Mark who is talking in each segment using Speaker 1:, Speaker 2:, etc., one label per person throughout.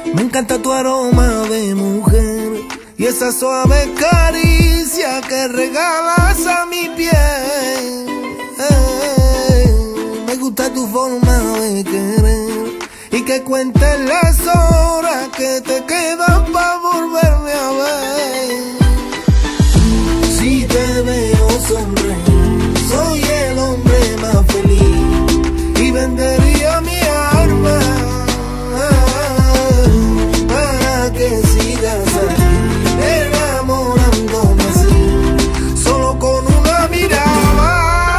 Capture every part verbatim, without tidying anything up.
Speaker 1: Me encanta tu aroma de mujer y esa suave caricia que regalas a mi piel. Eh, me gusta tu forma de querer y que cuentes las horas que te quedan para volverme a ver. Si te veo sonreír, soy el hombre más feliz y vendería mi alma para que sigas aquí enamorándome así, solo con una mirada.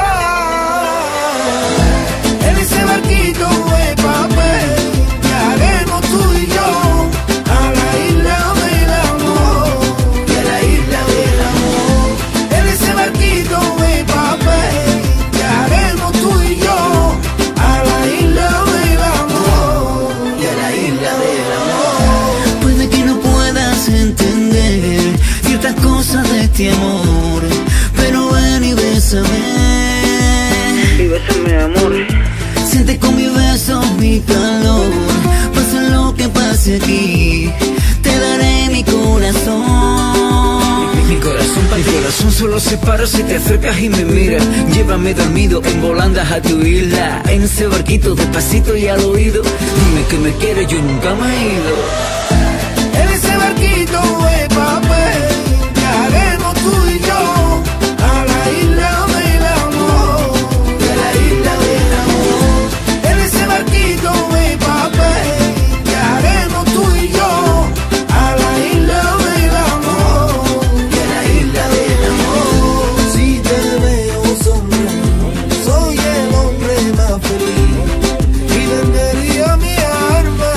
Speaker 1: En ese barquito de papel viajaremos tú y yo a la isla del amor, y a la isla del amor. En ese barquito de papel viajaremos tú y yo a la isla del amor, y a la isla del amor.
Speaker 2: Puede que no puedas entender ciertas cosas de este amor, pero ven y bésame.
Speaker 3: Y bésame, amor.
Speaker 2: Siente con mis besos mi calor. Pase lo que pase aquí, te daré mi corazón.
Speaker 3: Mi corazón, mi corazón solo se para si te acercas y me miras. Llévame dormido en volandas a tu isla, en ese barquito despacito y al oído. Dime que me quieres, yo nunca me he ido.
Speaker 1: En ese barquito de papel viajaremos tú y yo a la isla del amor, y a la isla del amor. En ese barquito de papel viajaremos tú y yo a la isla del amor, y a la isla del amor. Si te veo sonreír, soy el hombre más feliz y vendería mi alma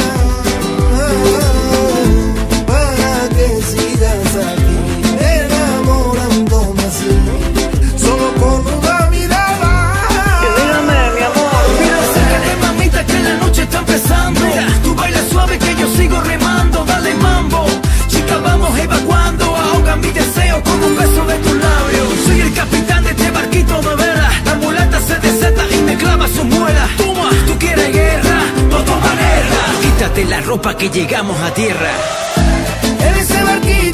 Speaker 1: para que sigas aquí enamorándome así, solo con una mirada.
Speaker 3: Dígame, mi amor.
Speaker 2: Mira, acércate, mamita, que la noche está empezando. Tú bailas suave que yo sigo remando. Dale mambo, chica, vamos evacuando. Ahoga mi deseo con un beso de tus labios. Soy el capitán de este barquito de vela. La mulata se desata y me clava sus muelas. Toma, tú quieres guerra, no toma guerra. Quítate la ropa que llegamos a tierra.
Speaker 1: En ese barquito